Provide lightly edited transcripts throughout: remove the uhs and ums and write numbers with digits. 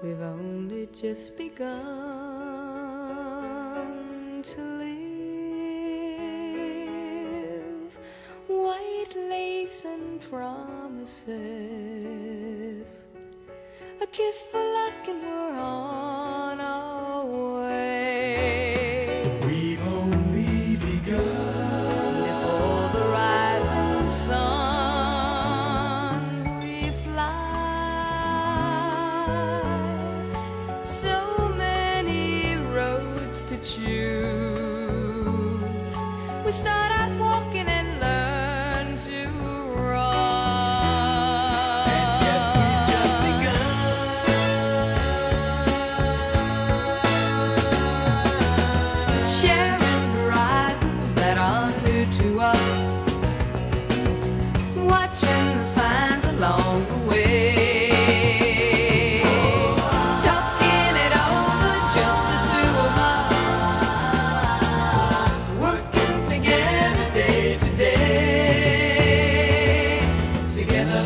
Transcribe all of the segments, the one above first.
we've only just begun to live. White lace and promises, a kiss for luck and we're on our way. We've only begun. Before the rising sun we fly. So many roads to choose. We start out walking and learn to run. And yet we've just begun. Sharing horizons that are new to us, watching the signs along the way, talking it over, just the two of us, working together day to day, together.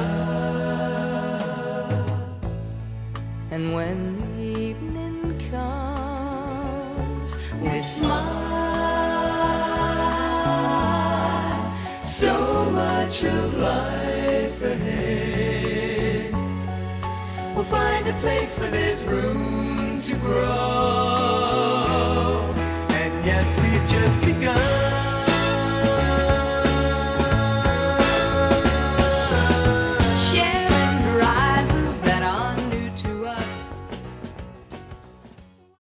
And when the evening comes, we smile. So much of life ahead. We'll find a place where there's room to grow.